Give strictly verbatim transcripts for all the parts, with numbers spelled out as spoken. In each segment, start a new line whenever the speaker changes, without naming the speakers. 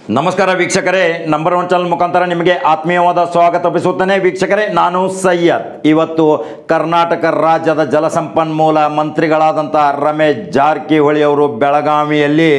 ನಮಸ್ಕಾರ ವೀಕ್ಷಕರೇ, number one channel ಮುಖಾಂತರ ನಿಮಗೆ ಆತ್ಮೀಯವಾದ ಸ್ವಾಗತ ಬಯಸುತ್ತೇನೆ. ವೀಕ್ಷಕರೇ, ನಾನು ಸೈಯದ್. ಇವತ್ತು ಕರ್ನಾಟಕ ರಾಜ್ಯದ ಜಲಸಂಪನ್ಮೂಲ ಮಂತ್ರಿಗಳಾದಂಥ ರಮೇಶ್ ಜಾರಕಿಹೊಳಿ ಅವರು ಬೆಳಗಾವಿಯಲ್ಲಿ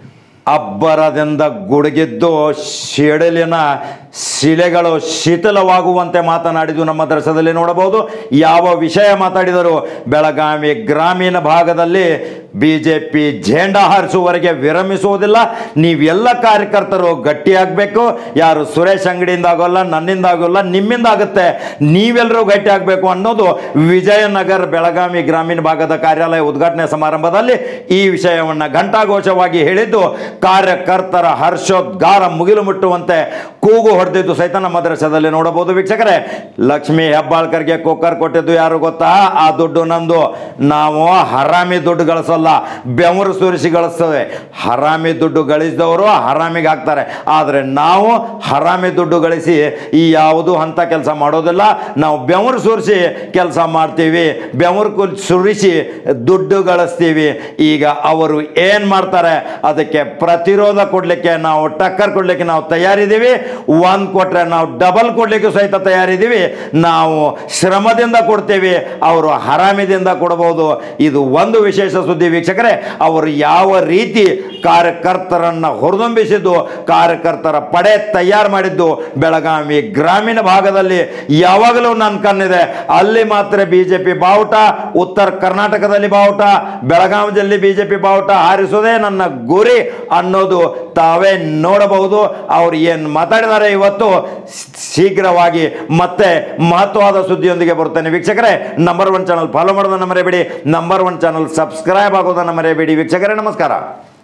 ಅಬ್ಬರದಿಂದ ಗುಡುಗಿದ್ದು ಸಿಡಿಲಿನ ಶಿಲೆಗಳು ಶಿಥಿಲವಾಗುವಂತೆ ಮಾತನಾಡಿದ್ದು ನಮ್ಮ ದೃಶ್ಯದಲ್ಲಿ ನೋಡಬಹುದು. ಯಾವ ವಿಷಯ ಮಾತಾಡಿದರು? ಬೆಳಗಾವಿ ಗ್ರಾಮೀಣ ಭಾಗದಲ್ಲಿ ಬಿ ಜೆ ಪಿ ಜೆಂಡಾ ಹಾರಿಸುವವರೆಗೆ ವಿರಮಿಸುವುದಿಲ್ಲ, ನೀವೆಲ್ಲ ಕಾರ್ಯಕರ್ತರು ಗಟ್ಟಿಯಾಗಬೇಕು. ಯಾರು ಸುರೇಶ್ ಅಂಗಡಿಯಿಂದ ಆಗೋಲ್ಲ, ನನ್ನಿಂದ ಆಗೋಲ್ಲ, ನಿಮ್ಮಿಂದ ಆಗುತ್ತೆ, ನೀವೆಲ್ಲರೂ ಗಟ್ಟಿ ಆಗಬೇಕು ಅನ್ನೋದು ವಿಜಯನಗರ ಬೆಳಗಾವಿ ಗ್ರಾಮೀಣ ಭಾಗದ ಕಾರ್ಯಾಲಯ ಉದ್ಘಾಟನೆ ಸಮಾರಂಭದಲ್ಲಿ ಈ ವಿಷಯವನ್ನು ಘಂಟಾಘೋಷವಾಗಿ ಹೇಳಿದ್ದು, ಕಾರ್ಯಕರ್ತರ ಹರ್ಷೋದ್ಗಾರ ಮುಗಿಲು ಮುಟ್ಟುವಂತೆ ಕೂಗು ಹೊಡೆದಿದ್ದು ಸಹಿತ ನಮ್ಮ ದೃಶ್ಯದಲ್ಲಿ ನೋಡಬಹುದು. ವೀಕ್ಷಕರೇ, ಲಕ್ಷ್ಮೀ ಹೆಬ್ಬಾಳ್ಕರ್ಗೆ ಕುಕ್ಕರ್ ಕೊಟ್ಟಿದ್ದು ಯಾರು ಗೊತ್ತಾ? ಆ ದುಡ್ಡು ನಂದು. ನಾವು ಹರಾಮಿ ದುಡ್ಡು ಗಳಿಸೋಲ್ಲ, ಬೆವರು ಸುರಿಸಿ ಗಳಿಸ್ತೇವೆ. ಹರಾಮಿ ದುಡ್ಡು ಗಳಿಸಿದವರು ಹರಾಮಿಗೆ ಹಾಕ್ತಾರೆ, ಆದರೆ ನಾವು ಹರಾಮಿ ದುಡ್ಡು ಗಳಿಸಿ ಈ ಯಾವುದು ಅಂತ ಕೆಲಸ ಮಾಡೋದಿಲ್ಲ. ನಾವು ಬೆವರು ಸುರಿಸಿ ಕೆಲಸ ಮಾಡ್ತೀವಿ, ಬೆವರು ಸುರಿಸಿ ದುಡ್ಡು ಗಳಿಸ್ತೀವಿ. ಈಗ ಅವರು ಏನು ಮಾಡ್ತಾರೆ ಅದಕ್ಕೆ ಪ್ರತಿರೋಧ ಕೊಡಲಿಕ್ಕೆ ನಾವು ಟಕ್ಕರ್ ಕೊಡಲಿಕ್ಕೆ ನಾವು ತಯಾರಿದ್ದೀವಿ. ಒಂದು ಕೊಟ್ಟರೆ ನಾವು ಡಬಲ್ ಕೊಡಲಿಕ್ಕೆ ಸಹಿತ ತಯಾರಿದ್ದೀವಿ. ನಾವು ಶ್ರಮದಿಂದ ಕೊಡ್ತೀವಿ, ಅವರು ಹರಾಮಿದಿಂದ ಕೊಡಬಹುದು. ಇದು ಒಂದು ವಿಶೇಷ ಸುದ್ದಿ ವೀಕ್ಷಕರೇ. ಅವರು ಯಾವ ರೀತಿ ಕಾರ್ಯಕರ್ತರನ್ನು ಹುರಿದುಂಬಿಸಿದ್ದು, ಕಾರ್ಯಕರ್ತರ ಪಡೆ ತಯಾರು ಮಾಡಿದ್ದು ಬೆಳಗಾವಿ ಗ್ರಾಮೀಣ ಭಾಗದಲ್ಲಿ ಯಾವಾಗಲೂ ನನ್ನ ಕಣ್ಣಿದೆ. ಅಲ್ಲಿ ಮಾತ್ರ ಬಿಜೆಪಿ ಬಾವುಟ, ಉತ್ತರ ಕರ್ನಾಟಕದಲ್ಲಿ ಬಾವುಟ, ಬೆಳಗಾವಿಯಲ್ಲಿ ಬಿಜೆಪಿ ಬಾವುಟ ಹಾರಿಸೋದೇ ನನ್ನ ಗುರಿ ಅನ್ನೋದು ತಾವೇ ನೋಡಬಹುದು. ಅವರು ಏನು ಮಾತಾಡಿದ್ದಾರೆ ಇವತ್ತು, ಶೀಘ್ರವಾಗಿ ಮತ್ತೆ ಮಹತ್ವವಾದ ಸುದ್ದಿಯೊಂದಿಗೆ ಬರುತ್ತೇನೆ. ವೀಕ್ಷಕರೇ, ನಂಬರ್ ಒನ್ ಚಾನಲ್ ಫಾಲೋ ಮಾಡೋದನ್ನು ಮರೆಯಬೇಡಿ, ನಂಬರ್ ಒನ್ ಚಾನಲ್ ಸಬ್ಸ್ಕ್ರೈಬ್ ಆಗೋದನ್ನು ಮರೆಯಬೇಡಿ. ವೀಕ್ಷಕರೇ, ನಮಸ್ಕಾರ.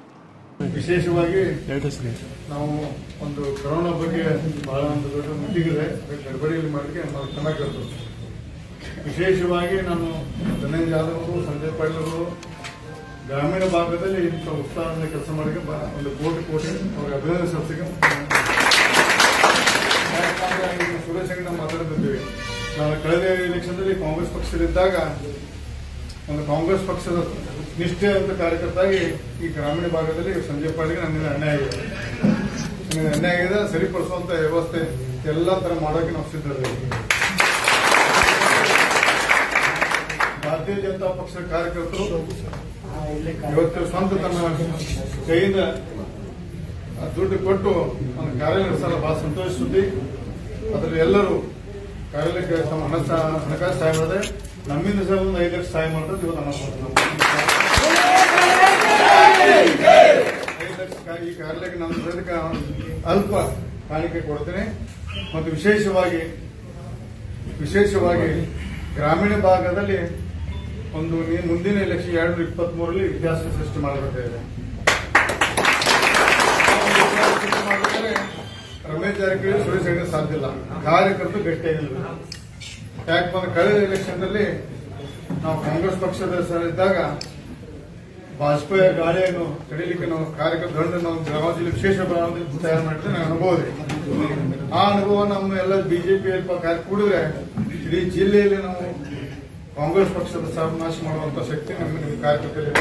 ವಿಶೇಷವಾಗಿ ನಾವು ಒಂದು ಕೊರೋನಾ ಬಗ್ಗೆ ಬಹಳ ಒಂದು ದೊಡ್ಡ ಮೀಟಿಂಗ್ ಇದೆ, ಗಡ್ಬಡಿಯಲ್ಲಿ ಮಾಡಲಿಕ್ಕೆ ನಾವು ಚೆನ್ನಾಗಿ ಹೇಳ್ತೇವೆ. ವಿಶೇಷವಾಗಿ ನಾನು ಧನಂಜಯ ಯಾದವ್ ಅವರು, ಸಂಜಯ್ ಪಾಟೀಲ್ ಅವರು ಗ್ರಾಮೀಣ ಭಾಗದಲ್ಲಿ ಇಂಥ ಉತ್ಸಾಹದಿಂದ ಕೆಲಸ ಮಾಡಲಿಕ್ಕೆ ಒಂದು ಕೋಟಿ ಕೋಟಿ ಅವ್ರಿಗೆ ಅಭಿನಂದನೆ ಸಲ್ಲಿಸಲಿಕ್ಕೆ ಸುರೇಶ್ ಅಂಗಡಿ ನಾವು ಮಾತಾಡ್ತಿದ್ದೀವಿ. ನಾನು ಕಳೆದ ಎಲೆಕ್ಷನ್ದಲ್ಲಿ ಕಾಂಗ್ರೆಸ್ ಪಕ್ಷದಲ್ಲಿದ್ದಾಗ ಒಂದು ಕಾಂಗ್ರೆಸ್ ಪಕ್ಷದ ನಿಷ್ಠೆ ಅಂತ ಕಾರ್ಯಕರ್ತಾಗಿ ಈ ಗ್ರಾಮೀಣ ಭಾಗದಲ್ಲಿ ಸಂಜಯ್ ಪಾಟೀಲ್ಗೆ ನನ್ನಿಂದ ಅನ್ಯಾಯ ಆಗಿದೆ. ನನಗೆ ಅನ್ಯಾಯ ಆಗಿದೆ, ಸರಿಪಡಿಸುವಂತ ವ್ಯವಸ್ಥೆ ಎಲ್ಲ ತರ ಮಾಡೋಕೆ ನಾವು ಸಿದ್ಧರಿದ್ದೀವಿ. ಭಾರತೀಯ ಜನತಾ ಪಕ್ಷದ ಕಾರ್ಯಕರ್ತರು ಇವತ್ತು ಸ್ವಂತ ತನ್ನ ಕೈಯಿಂದ ದುಡ್ಡು ಕೊಟ್ಟು ನನ್ನ ಕಾರ್ಯ ನಡೆಸಲು ಬಹಳ ಸಂತೋಷ ಸುದ್ದಿ. ಅದರಲ್ಲಿ ಎಲ್ಲರೂ ಕಾರ್ಯಾಲಯಕ್ಕೆ ತಮ್ಮ ಹಣ ಹಣಕಾಸು ಸಹಾಯ ಮಾಡಿದೆ. ನಮ್ಮಿಂದ ಸಹ ಒಂದು ಐದು ಲಕ್ಷ ಸಹಾಯ ಮಾಡಿದ್ರೆ ಇವತ್ತು ಹಣ ಐದು ಲಕ್ಷ ಈ ಕಾರ್ಯಾಲಯಕ್ಕೆ ನಾನು ಅಲ್ಪ ಕಾಣಿಕೆ ಕೊಡ್ತೇನೆ. ಮತ್ತು ವಿಶೇಷವಾಗಿ ವಿಶೇಷವಾಗಿ ಗ್ರಾಮೀಣ ಭಾಗದಲ್ಲಿ ಒಂದು ಮುಂದಿನ ಎಲೆಕ್ಷನ್ ಎರಡ್ ನೂರ ಇಪ್ಪತ್ತ್ ಮೂರರಲ್ಲಿ ಇತಿಹಾಸ ಸೃಷ್ಟಿ ಮಾಡಬೇಕಾಗಿದೆ. ರಮೇಶ್ ಜಾರಕಿಹೊಳಿ ಸುರೇಶ್ ಅಂಗಡಿ ಸಾಧ್ಯ ಇಲ್ಲ, ಕಾರ್ಯಕರ್ತರು ಗಟ್ಟಿಯಾಗಿಲ್ಲ. ಯಾಕೆ ಬಂದ್ರೆ ಕಳೆದ ಎಲೆಕ್ಷನ್ ನಲ್ಲಿ ನಾವು ಕಾಂಗ್ರೆಸ್ ಪಕ್ಷದ ಇದ್ದಾಗ ವಾಜಪೇಯಿ ಗಾಳಿಯನ್ನು ತಡೀಲಿಕ್ಕೆ ನಾವು ಕಾರ್ಯಕರ್ತರು ನಾವು ಬೆಳಗಾವಿ ಜಿಲ್ಲೆ ವಿಶೇಷ ಬೆಳಗಾವಿ ತಯಾರು ಮಾಡಿದ್ರೆ ನನ್ನ ಅನುಭವ ಇದೆ. ಆ ಅನುಭವ ನಮ್ಮ ಎಲ್ಲ ಬಿಜೆಪಿ ಕೂಡಿದ್ರೆ ಇಡೀ ಜಿಲ್ಲೆಯಲ್ಲಿ ನಾವು ಕಾಂಗ್ರೆಸ್ ಪಕ್ಷದ ಸರ್ವನಾಶ ಮಾಡುವಂತ ಶಕ್ತಿ ನಮಗೆ ನಿಮ್ಮ ಕಾರ್ಯಕರ್ತರಿಗೆ.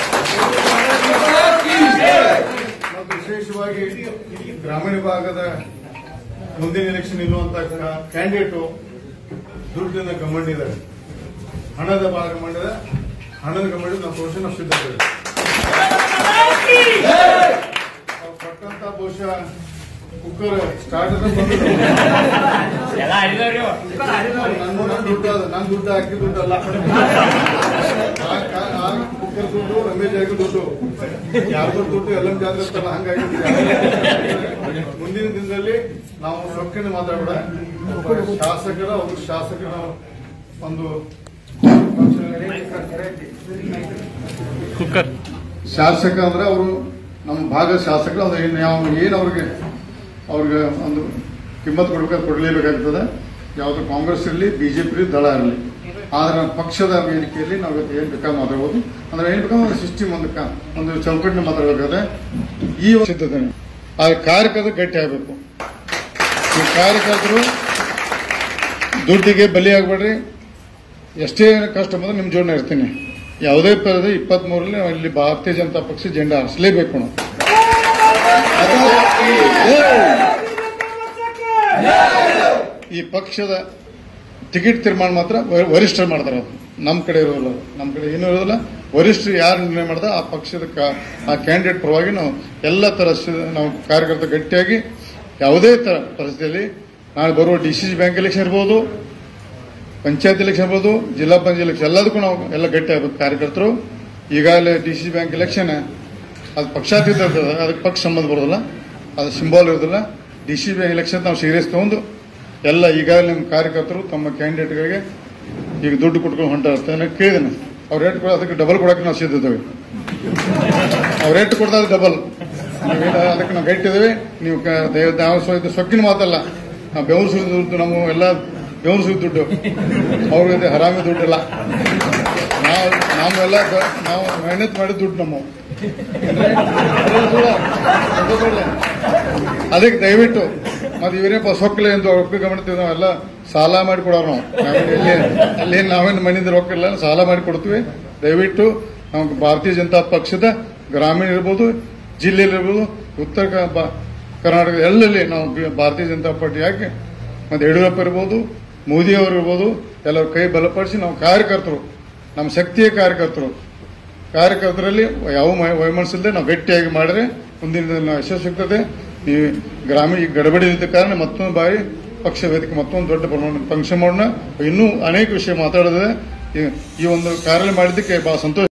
ಮತ್ತು ವಿಶೇಷವಾಗಿ ಗ್ರಾಮೀಣ ಭಾಗದ ಮುಂದಿನ ಎಲೆಕ್ಷನ್ ಇರುವಂತ ಕ್ಯಾಂಡಿಡೇಟು ದುಡ್ಡಿನ ಗಮಂಡಿದ್ದಾರೆ, ಹಣದ ಭಾಗ ಗಮಂಡಿದ ಹಣದ ಗಮಂಡಿ ನಾವು ತೋರಿಸಿ ನಾವು ಸಿದ್ಧರಿದ್ದೇವೆ. ನಾವು ಕೊಟ್ಟಂತ ಬಹುಶಃ ಕುಕ್ಕರ್ ಸ್ಟಾರ್ಟ್ ಬಂದು ನನ್ನ ದುಡ್ಡು ಅದು ನನ್ನ ದುಡ್ಡು ಹಾಕಿ ದುಡ್ಡು ಅಲ್ಲ, ಕುಕ್ಕರ್ ದುಡ್ಡು ರಮೇಶ್ ಜಾರಕಿಹೊಳಿ ದುಡ್ಡು, ಯಾರಿಗೂ ದುಡ್ಡು ಎಲ್ಲ ಜಾತ್ರೆ ಇರ್ತಲ್ಲ. ಹಂಗಾಗಿ ಮುಂದಿನ ದಿನದಲ್ಲಿ ನಾವು ಸೊಕ್ಕಿನ ಮಾತಾಡೋಣ. ಶಾಸಕರ ಅವರು ಶಾಸಕರ ಒಂದು ಕುಕ್ಕರ್ ಶಾಸಕ ಅಂದ್ರೆ ಅವರು ನಮ್ಮ ಭಾಗದ ಶಾಸಕರು. ಅದು ಏನು ಅವ್ರಿಗೆ ಅವ್ರಿಗೆ ಒಂದು ಕಿಮ್ಮತ್ ಕೊಡ್ಬೇಕಾದ್ರೆ ಕೊಡಲೇಬೇಕಾಗ್ತದೆ. ಯಾವುದು ಕಾಂಗ್ರೆಸ್ ಇರಲಿ, ಬಿಜೆಪಿ ಇರಲಿ, ದಳ ಇರಲಿ. ಆದ್ರೆ ನಮ್ಮ ಪಕ್ಷದ ವೇದಿಕೆಯಲ್ಲಿ ನಾವು ಏನು ಬೇಕಾದ್ರೆ ಮಾತಾಡ್ಬೋದು. ಅಂದ್ರೆ ಏನು ಬೇಕಾದ್ರೆ ಒಂದು ಸಿಸ್ಟಮ್ ಒಂದು ಒಂದು ಚೌಕಟ್ಟಿನ ಮಾತಾಡಬೇಕಾದ್ರೆ ಈ ಸಿದ್ಧತೆ ಆ ಕಾರ್ಯಕರ್ತರು ಗಟ್ಟಿ ಆಗಬೇಕು. ಈ ಕಾರ್ಯಕರ್ತರು ದುಡ್ಡಿಗೆ ಬಲಿಯಾಗಬೇಡ್ರಿ. ಎಷ್ಟೇ ಕಷ್ಟ ಬಂದ್ರೆ ನಿಮ್ಮ ಜೋಡಣೆ ಇರ್ತೀನಿ. ಯಾವುದೇ ಪರದ ಇಪ್ಪತ್ತ್ ಮೂರರಲ್ಲಿ ಇಲ್ಲಿ ಭಾರತೀಯ ಜನತಾ ಪಕ್ಷ ಜೆಂಡಾ ಹಾರಿಸಲೇಬೇಕು ನಾವು. ಈ ಪಕ್ಷದ ಟಿಕೆಟ್ ತೀರ್ಮಾನ ಮಾತ್ರ ವರಿಷ್ಠರು ಮಾಡ್ತಾರೆ. ನಮ್ಮ ಕಡೆ ಇರೋದಿಲ್ಲ, ನಮ್ಮ ಕಡೆ ಏನೂ ಇರೋದಿಲ್ಲ. ವರಿಷ್ಠರು ಯಾರು ನಿರ್ಣಯ ಮಾಡ್ದ ಆ ಪಕ್ಷದ ಆ ಕ್ಯಾಂಡಿಡೇಟ್ ಪರವಾಗಿ ನಾವು ಎಲ್ಲ ತರ ನಾವು ಕಾರ್ಯಕರ್ತ ಗಟ್ಟಿಯಾಗಿ ಯಾವುದೇ ತರ ಪರಿಸ್ಥಿತಿಯಲ್ಲಿ ನಾಳೆ ಬರುವ D C C bank election ಇರ್ಬೋದು, ಪಂಚಾಯತ್ ಎಲೆಕ್ಷನ್ ಇರ್ಬೋದು, ಜಿಲ್ಲಾ ಪಂಚಾಯತ್ ಎಲೆಕ್ಷನ್ ಎಲ್ಲದಕ್ಕೂ ನಾವು ಎಲ್ಲ ಗಟ್ಟಿ ಆಗಬೇಕು ಕಾರ್ಯಕರ್ತರು. ಈಗಾಗಲೇ D C C bank election ಅದು ಪಕ್ಷಾತೀತ ಇರ್ತದೆ, ಅದಕ್ಕೆ ಪಕ್ಷ ಸಂಬಂಧ ಬರೋದಿಲ್ಲ, ಅದು ಸಿಂಬಾಲ್ ಇರೋದಿಲ್ಲ. ಡಿ ಸಿ ಬ್ಯಾಂಕ್ ಎಲೆಕ್ಷನ್ ನಾವು ಸೀರಿಯಸ್ ತಗೊಂಡು ಎಲ್ಲ ಈಗಾಗಲೇ ನಮ್ಮ ಕಾರ್ಯಕರ್ತರು ತಮ್ಮ ಕ್ಯಾಂಡಿಡೇಟ್ಗಳಿಗೆ ಈಗ ದುಡ್ಡು ಕೊಟ್ಕೊಂಡು ಹೊಂಟಾರ ಕೇಳಿದ್ದೇನೆ. ಅವ್ರ ರೇಟ್ ಕೊಡ ಅದಕ್ಕೆ ಡಬಲ್ ಕೊಡಕ್ಕೆ ನಾವು ಸಿದ್ಧಿದ್ದೇವೆ. ಅವ್ರ ರೇಟ್ ಕೊಡ್ದಾಗ ಡಬಲ್ ಅದಕ್ಕೆ ನಾವು ಗಟ್ಟಿದ್ದೇವೆ. ನೀವು ನಾವು ಇದು ಸೊಕ್ಕಿನ ಮಾತಲ್ಲ, ನಾವು ಬೆವರು ಸುರಿದ ದುಡ್ಡು, ನಮ್ಮ ಎಲ್ಲ ಬೆವರು ಸುರಿದ ದುಡ್ಡು, ಅವ್ರಿಗೆ ಹರಾಮಿ ದುಡ್ಡಿಲ್ಲ. ನಾವು ನಾವೆಲ್ಲ ನಾವು ಮೆಹನತ್ ಮಾಡಿದ ದುಡ್ಡು ನಮ್ಮ. ಅದಕ್ಕೆ ದಯವಿಟ್ಟು ಮತ್ತೆ ಇವರೇಪ್ಪ ಸೊಕ್ಕಲೆ ಎಂದು ರೊಕ್ಕ ಗಮನಿಸ್ತೀವಿ. ನಾವೆಲ್ಲ ಸಾಲ ಮಾಡಿ ಕೊಡೋರು ನಾವು. ನಾವೇನು ಅಲ್ಲೇನು ನಾವೇನು ಮನೆಯಿಂದ ರೊಕ್ಕ ಇಲ್ಲ, ಸಾಲ ಮಾಡಿ ಕೊಡ್ತೀವಿ. ದಯವಿಟ್ಟು ನಾವು ಭಾರತೀಯ ಜನತಾ ಪಕ್ಷದ ಗ್ರಾಮೀಣ ಇರ್ಬೋದು, ಜಿಲ್ಲೆಯಲ್ಲಿರ್ಬೋದು, ಉತ್ತರ ಕರ್ನಾಟಕ ಎಲ್ಲೆಲ್ಲಿ ನಾವು ಭಾರತೀಯ ಜನತಾ ಪಾರ್ಟಿ ಹಾಕಿ ಮತ್ತೆ ಯಡಿಯೂರಪ್ಪ ಇರ್ಬೋದು, ಮೋದಿ ಅವರು ಇರ್ಬೋದು, ಎಲ್ಲರ ಕೈ ಬಲಪಡಿಸಿ ನಾವು ಕಾರ್ಯಕರ್ತರು, ನಮ್ಮ ಶಕ್ತಿಯ ಕಾರ್ಯಕರ್ತರು ಕಾರ್ಯಕರ್ತರಲ್ಲಿ ಯಾವ ವೈಮನಸ್ಸಿಲ್ಲದೆ ನಾವು ಗಟ್ಟಿಯಾಗಿ ಮಾಡಿದ್ರೆ ಮುಂದಿನ ದಿನ ಯಶಸ್ಸು ಸಿಗ್ತದೆ. ಈ ಗ್ರಾಮೀಣ ಈ ಗಡಬಡಿ ಇದ್ದ ಕಾರಣ ಮತ್ತೊಂದು ಬಾರಿ ಪಕ್ಷ ವೇದಿಕೆ ಮತ್ತೊಂದು ದೊಡ್ಡ ಪ್ರಮಾಣ ಫಂಕ್ಷನ್ ಮಾಡೋಣ. ಇನ್ನೂ ಅನೇಕ ವಿಷಯ ಮಾತಾಡಿದ್ರೆ ಈ ಒಂದು ಕಾರ್ಯ ಮಾಡಿದ್ದಕ್ಕೆ ಬಹಳ ಸಂತೋಷ.